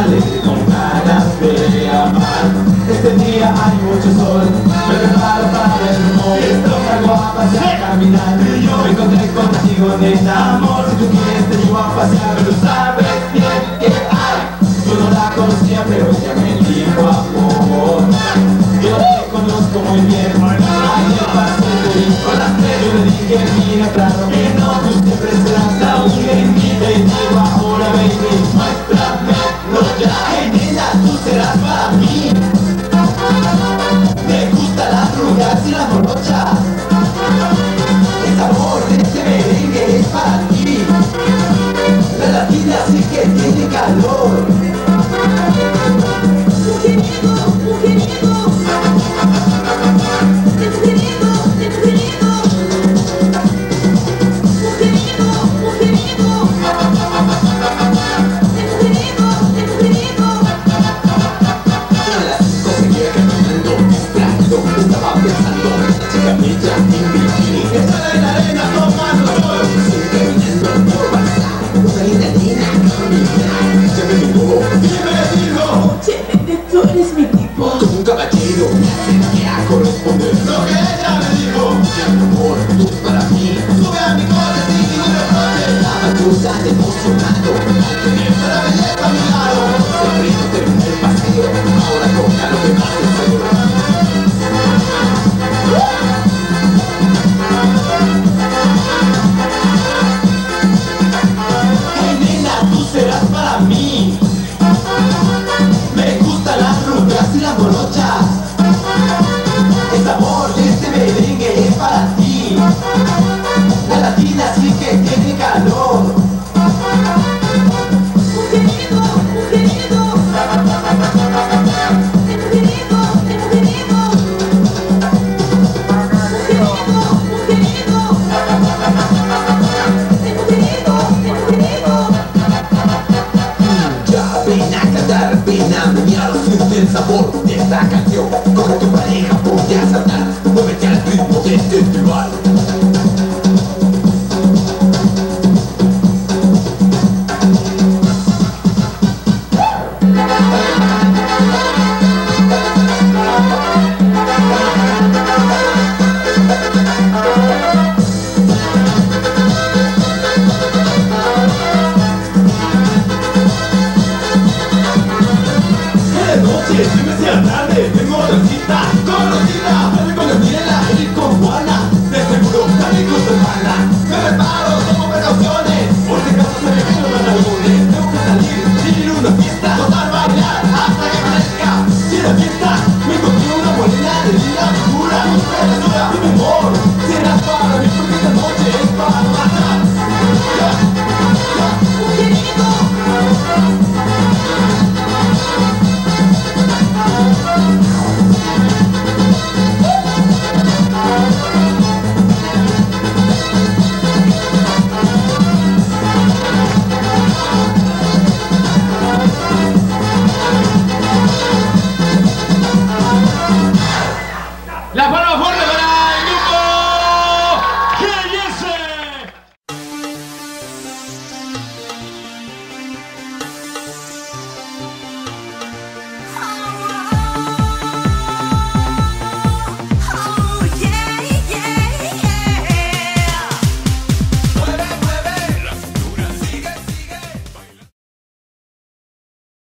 alegre con ganas de amar. Este día hay mucho sol, me preparo para el rumor. Salgo a pasear, caminar, me encontré contigo, nena. Amor, si tú quieres te llevo a pasear, pero sabes bien que hay. Yo no la conocía, pero ella me dijo amor. Yo te conozco muy bien, ayer pasé de ir con las tres. Yo le dije, mira, claro que no, tú siempre serás la única en mí. Te digo ahora, baby, muéstramelo ya. Hey, nena, tú serás para mí. Me gustan las rubias y las morochas. El sabor de este merengue es para ti. La latina sí que tiene calor. Caballero, me acerqué a corresponder lo que ella me dijo. Mi amor, tú para mí. Sube a mi coche sin ningún reproche. Estaba yo tan emocionado al tener a la belleza a mi lado. Siempre no terminé el paseo, ahora toca lo que más deseo. Hey nena, tú serás para mí. Me gustan las rubias y las morochas. El sabor de este merengue es para ti. La latina sí que tiene calor. Ya ven a cantar, ven a menear, siente el sabor de esta canción.